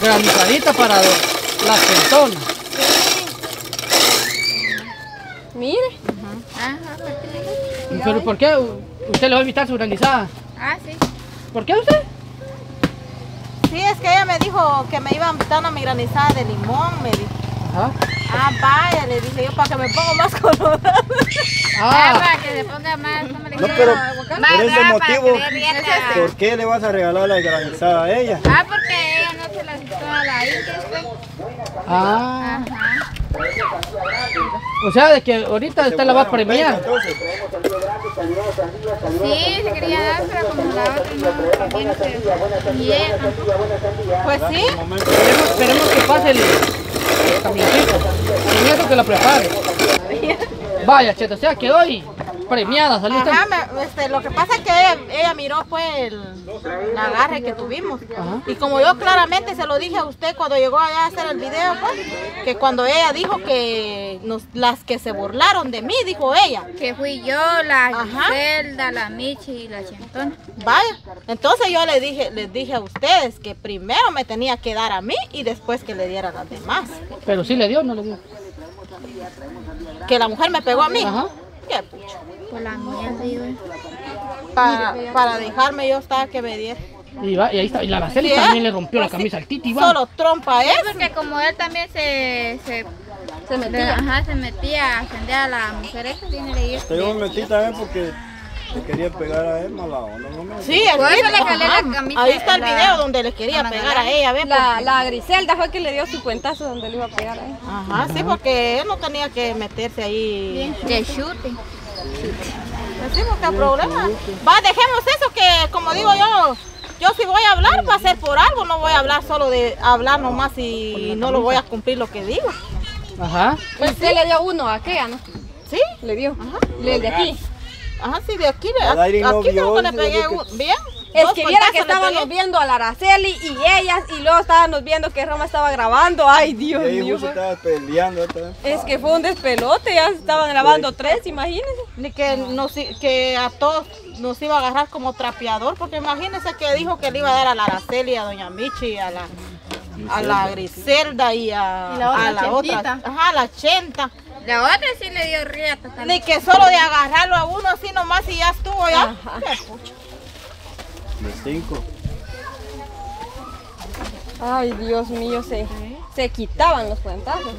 Granizadita para la centona. Mire. ¿Pero por qué usted le va a invitar su granizada? Ah, sí. ¿Por qué usted? Sí, es que ella me dijo que me iba a invitar una mi granizada de limón, me dijo. Ajá. Ah, vaya, le dije yo, para que me ponga más colorada. Para que se ponga más, ¿cómo le No, digo? pero Más por ese brava, motivo, para que dé dieta. ¿por qué le vas a regalar la granizada a ella? Ah, porque ella no se la quitó a la India, pues. Ah. Ajá. O sea, de que ahorita usted la va a premiar. Sí, se quería dar, pero como la otra no, también no se llena. Pues sí. Esperemos que pase el camioncito. Primero que la prepare. Vaya, Cheto, o sea que hoy premiada salió usted. Ajá, lo que pasa es que ella miró pues el agarre que tuvimos. Ajá. Y como yo claramente se lo dije a usted cuando llegó allá a hacer el video, pues, que cuando ella dijo que las que se burlaron de mí, dijo ella. Que fui yo, la Ajá. Giselda, la Michi y la Chentona. Vaya, entonces yo les dije a ustedes que primero me tenía que dar a mí y después que le diera a las demás. Pero sí le dio, no le dio. Que la mujer me pegó a mí. Ajá. Qué pucho. Por la mía, digo. Para dejarme yo estaba que me diera. Y ahí está. Y la Araceli ¿Qué? también le rompió la Pues camisa al Titi, va. Solo trompa Sí, es. porque como él también se metía. Ajá, se metía a ofender a la mujer esa, tiene que ir. Yo me metí también porque le quería pegar a él, mala onda, no me... Sí, Por aquí, eso le jalé la ajá, camisa, ahí está el la- video donde le quería la pegar a ella, ¿ves? La Griselda fue que le dio su cuentazo donde le iba a pegar a él. Ajá, sí, porque él no tenía que meterse ahí. De chute. Pues sí, porque el problema. Va, dejemos eso que, como digo yo si voy a hablar va a ser por algo, no voy a hablar solo de hablar nomás y no lo voy a cumplir lo que digo. Ajá. Pues usted le dio uno a aquella, ¿no? ¿Sí? Le dio. Ajá. El de aquí. Ajá, sí, de aquí, A Dairi no aquí vio, creo que le sí, pegué yo creo que- bien. Es Dos que viera que cuentazos le estábamos pegué. viendo a la Araceli y ellas y luego estábamos viendo que Roma estaba grabando. Ay, Dios Y ahí mío. justo estaba peleando. Es que fue un despelote, ya estaban grabando tres, imagínense. Ni que a todos nos iba a agarrar como trapeador, porque imagínense que dijo que le iba a dar a la Araceli, a doña Michi, a la Griselda y a la otra. Ajá, a la Chenta. La otra sí le dio rieta Ni también. que solo de agarrarlo a uno así nomás y ya estuvo ya. Qué pucha. De 5. Ay, Dios mío, se quitaban los cuentazos.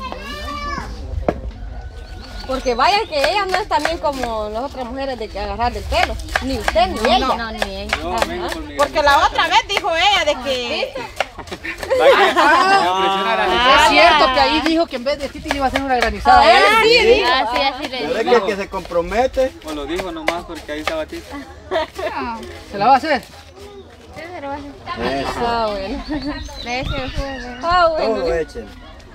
Porque vaya que ella no es también como las otras mujeres de que agarrar del pelo. Ni usted ni ella. No, ni ella. Porque la otra vez dijo ella de que Es cierto que ahí dijo que en vez de Titi le iba a hacer una granizada. a él. Sí, dijo. Así, así le Pero es digo. que el que se compromete, O lo dijo nomás porque ahí estaba Tita. ¿Se la va a hacer? Sí, se lo va a hacer. eso, Ah, bueno. De ese fue. Ah, bueno. todo echen.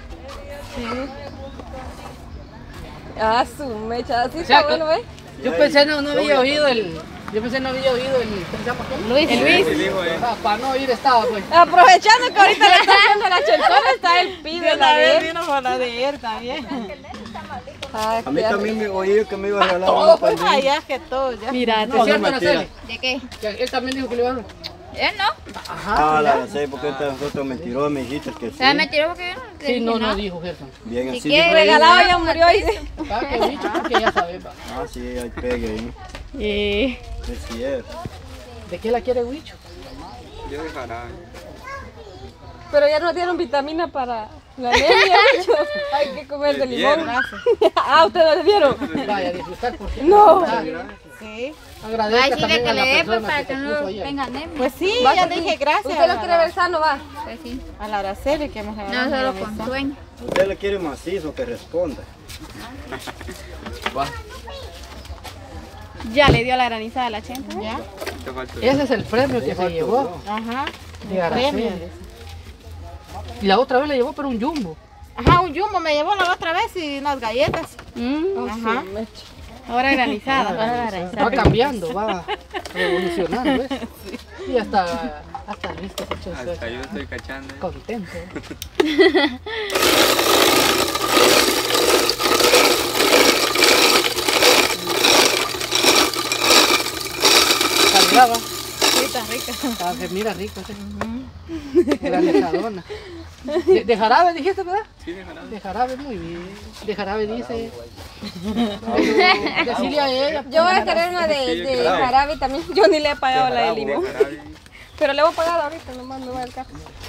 Ah, su mecha. Así O sea, está bueno, ¿eh? Yo pensé no había oído el... Yo pensé no había oído el... ¿Cómo se llama aquel? Luis. El dijo, Para no oír estaba, pues. Aprovechando que ahorita le está haciendo la cheltona, está el pide la de él. vino con la de él también. Ah, A mí qué también me oí que me iba a regalar una Ay, también. ya que todo, ya. Mira, ¿Es cierto, mentira. Araceli? ¿De qué? Que él también dijo que le iba a dar. Él no. Ah, la sé, porque nosotros me tiró, me dijiste que sí. Se mentiró porque yo no le Sí, dije no nada. dijo Gerson. Bien, Si así quiere dijo regalado ella. ya murió, dice. Ah, que dicho, porque ya sabes, va. Ah, sí, hay pegue ahí. Y... Es cierto. ¿De qué la quiere Huicho? yo dejará. Pero ya nos dieron vitamina para la anemia, bicho. Hay que comer de limón. Ah, ¿ustedes no le dieron? Vaya, disfrutar por qué. No. Sí. Va a Agradezca decirle también que a la le dé pues, persona para que que te no puso ayer. tenga anemia. Pues sí, Va, ya que sí. dije gracias ¿Usted lo quiere ver sano, va? Pues sí. a la Araceli que me regaló. No solo mi con granizada. sueño. Usted le quiere macizo que responda. Va. Ya le dio la granizada a la chenta. ¿Ya? Te faltó. Ese es el premio que se llevó. Ajá. De Araceli. Premio. Y la otra vez le llevó pero un jumbo. Ajá, un jumbo me llevó la otra vez y unas galletas. Ajá. Ahora granizada. Va cambiando, va revolucionando, ¿ves? Y hasta Luis que se echó Hasta yo estoy cachando. contento. Saludaba. Sí, Está rica. Ah, se mira rico, sí. Era lechadona. De jarabe dijiste, ¿verdad? Sí, de jarabe. De jarabe, muy bien. De jarabe dice. Decirle a ella. Yo voy a querer una de jarabe también. Yo ni le he pagado la de limón. De jarabe. Pero le voy a pagar ahorita, nomás me voy al carro.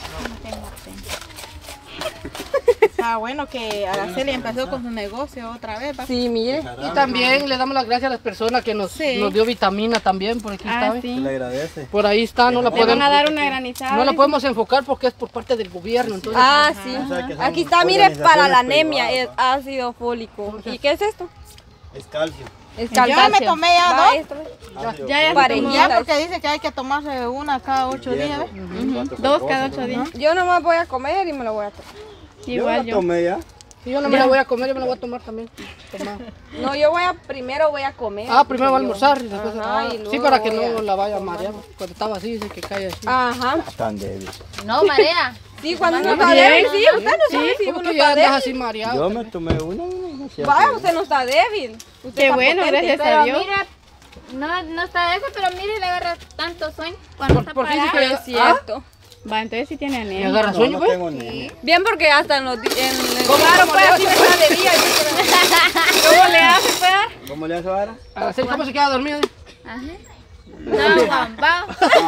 Ah, bueno, que Araceli empezó con su negocio otra vez. ¿va? Sí, mire. Y también le damos las gracias a las personas que nos dio vitamina también. Por aquí está. ¿ve? sí. Le agradece. Por ahí está, no la Le van podemos. a dar una granizada. No la podemos enfocar porque es por parte del gobierno. Entonces, Ah, sí. O sea, que son Aquí está, mire, para la organizaciones anemia, es privadas. ácido fólico. ¿Y qué es esto? Es calcio. Es Yo me tomé ya Va, dos. esto, ve. Ácido Ya, ya. Parejita. Ya porque dice que hay que tomarse una cada 8 días. ¿ves? Dos cada 8 días. Yo nomás voy a comer y me lo voy a tomar. Igual Yo yo. tomé ya. si yo no me la voy a comer, yo me la voy a tomar también. Toma. No, primero voy a comer. Ah, primero va a almorzar y después. Ajá, y sí, luego para que voy no a- la vaya a marear. Cuando estaba así, dice que cae así. Ajá. Tan débil. No, marea. Sí, cuando uno No, está bien, débil, sí, usted no sabe si ¿Cómo uno que ya está andas débil. así mareado? Yo me tomé una y no hacía Vaya, frío. usted no está débil. Usted Qué está bueno, potente. gracias a Pero Dios. mira, no está eso, pero mire, le agarra tanto sueño cuando está por qué dice parado. que- Es cierto. Va, entonces sí tiene ¿Y anemia. agarra No, sueño, no pues? tengo ni. Bien, porque hasta en los en el ¿Cómo claro, le pues hace? así me da de día. ¿Cómo le hace, pues? ¿Cómo le hace ahora? Araceli, ¿cómo se queda dormida? Ajá. No, guambao.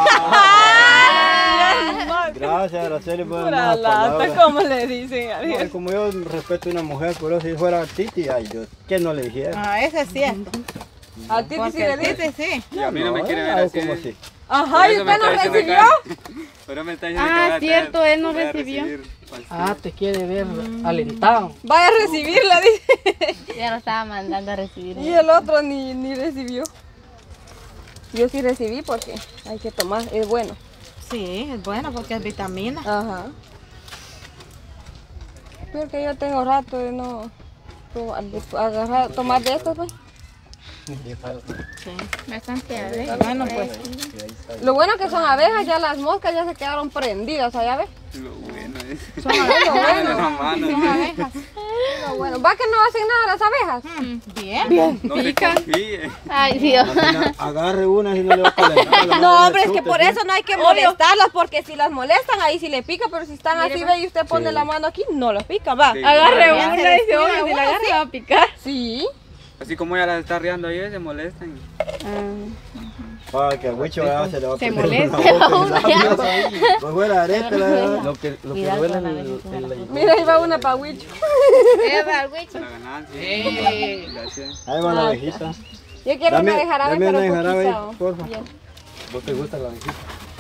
Gracias, Araceli, por Pura las lata, palabras. como le dicen a Dios. Ay, como yo respeto a una mujer, pero si fuera Titi, ay, yo, ¿qué no le dijera? Ah, ese es cierto. A ti sí le dice. Sí, sí. Y a mí no me quiere ver hago así. como así. Ajá, ¿y Por eso usted no me está diciendo recibió? que- Pero me está diciendo que Ah, ahora te- cierto, él no voy a recibió. recibir pastillas. Ah, te quiere ver alentado. Vaya a recibirla, dice. Ya lo estaba mandando a recibir. Y el otro ni recibió. Yo sí recibí porque hay que tomar, es bueno. Sí, es bueno porque es vitamina. Ajá. Pero que yo tengo rato de no tomar de estos, pues. Bastante alegre. Bueno, pues. Lo bueno que son abejas, ya las moscas ya se quedaron prendidas, allá ves. Lo bueno es. Son abejas, Las manos. lo bueno. ¿Va que no hacen nada las abejas? Bien. No se confíe. Ay, Dios. Agarre una y no le va a calentar. la No, mano hombre, de es que chute, por ¿sí? eso no hay que molestarlas, porque si las molestan, ahí sí le pica, pero si están así, ve, y usted pone Sí. la mano aquí, no las pica, va. Sí. Agarre Ya una y se dice, descuida oye, si uno, la agarra va a picar. Sí. Así como ella las está riendo ahí, se molestan. Para que el huicho ya se le va a Se perder molesta. una boca en el labio. Pues fuera arete, la verdad. Lo que duele en Mira, ahí va una pa' Huicho. Eva, güey. La ganancia. Gracias. Ahí va la abejita. Yo quiero una de jarabe, dame pero una de jarabe, poquita. porfa. Bien. ¿Vos te gusta la abejita?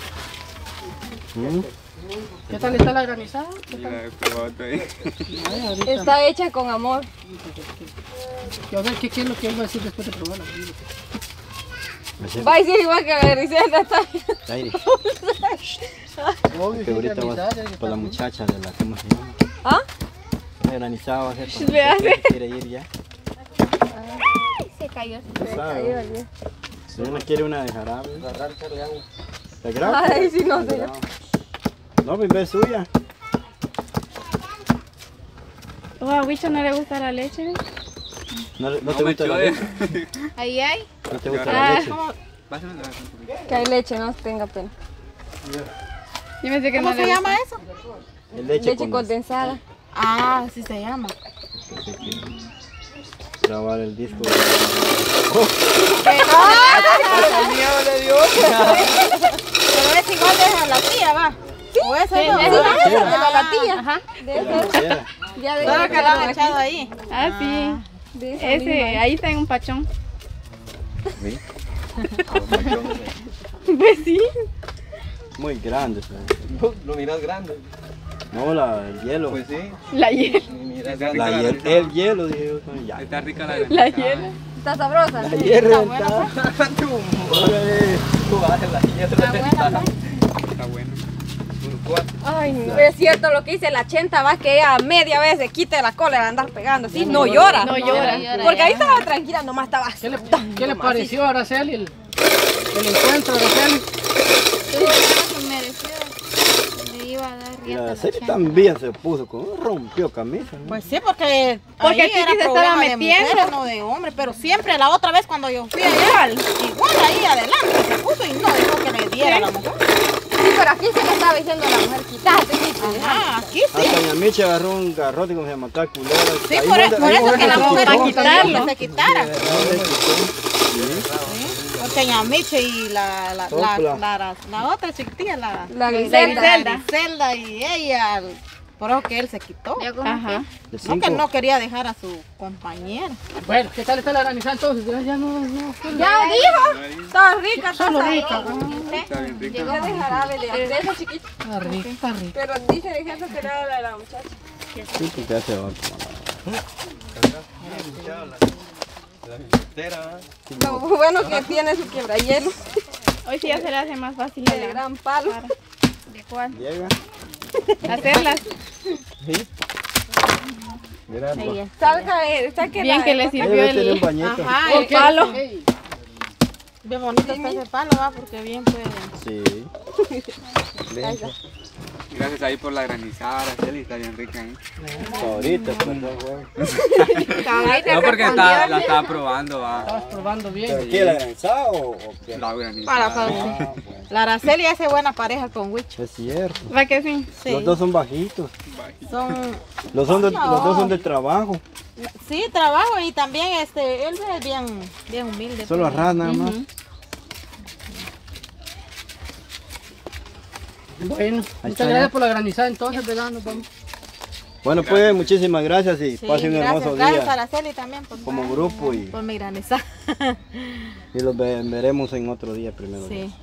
¿Qué tal está la granizada? Y la de probato ahí. Está hecha con amor. Y a ver, ¿qué es lo que él va a decir después de probarla? Va a decir igual que la Griselda está. Aire. Obvio, Que ahorita granizada, vas por la muchacha de la que hemos llamado. ¿Ah? La granizada va a ser para Le hace. la que quiere ir ya. Se cayó. ¿Sabe? Si uno quiere una de jarabe. ¿De grapa? Ay, sí, no sé. No, pues es suya. O a Wicho no le gusta la leche. No te gusta la me leche. Ahí hay. No te gusta Ah. la leche. Pásame la leche. Que hay leche, no tenga pena. Yo pensé que ¿Cómo no se le llama eso? Es Leche condensada. Ah, así se llama. Grabar el disco. Pero es igual de la tía, va. O esa no. Sí, esa de la tía. Ajá. De esa. Ya de Solo que la han echado ahí. Ah, sí. de esa Ese, misma. ahí está en un pachón. ¿Sí? Pues sí. Muy grande. ¿Lo miras grande? No, el hielo. Pues sí. La hiela. Está rica la El granizada. hielo, dije yo. Ya. Está rica la La granizada. hiela. Está sabrosa. Ayer reventada. Está bueno. Ay, no. Es cierto lo que dice la Chenta, va, que ella media vez se quita la cola de andar pegando así. No llora. No llora. Porque ahí estaba tranquila, nomás estaba. ¿Qué le pareció a Araceli el encuentro, Araceli? Tuvo que mereció. Le iba a dar Y la serie también se puso, rompió camisa. ¿no? Pues sí, porque Porque ahí Titi era se estaba problema de metiendo. mujeres, no de hombres. Pero siempre, la otra vez cuando yo fui allá, igual ahí adelante se puso y no dijo que le diera a la mujer. Sí, pero aquí se le estaba diciendo a la mujer, quítate, Titi. Ajá, aquí sí. Hasta doña Michi agarró un garrote como se llama acá, culera. Sí, Ahí por donde- eso que la mujer para le quitarlo. que se quitara. ¿Dónde quitó? Porque doña Miche y la otra chiquitilla, La Griselda. Griselda y ella, por eso que él se quitó. Ajá. De No que cinco. no quería dejar a su compañera. Bueno, ¿qué tal está la granizada entonces? Ya no. Ya dijo. Está rica, Solo está rica. Está bien rico. Llegó de jarabe de esa chiquita. Está rica, está rica. Pero dice el jefe que era la de la muchacha. Sí, porque hace otro. Lo bueno que tiene su quiebrahielo Hoy sí ya se le hace más fácil de gran palo. ¿De cuál? Llega. Hacerlas. Mira, Saque Bien que le ahí sirvió debe tener un el... bañito. Ajá, Ok. palo. Ey, bien bonito está ese palo, va, porque bien puede. Sí. Limpio. Gracias ahí por la granizada, Araceli, está bien rica. ¿eh? Ahorita, pues, no, güey. No, porque la estaba probando, va. estabas probando bien. ¿Pero qué, la granizada o qué? La granizada. Para. La Araceli hace buena pareja con Wicho. Es cierto. ¿Va que sí? Sí, Los dos son bajitos. son. Los dos son de trabajo. Sí, trabajo y también él es bien humilde. Solo pues. arras nada más. Bueno, Ahí muchas está, gracias ya. por la granizada entonces, ¿verdad? Nos vamos. Bueno, pues muchísimas gracias y Sí, pasen un hermoso gracias día Araceli también como grupo y por mi granizada. los veremos en otro día primero. Sí.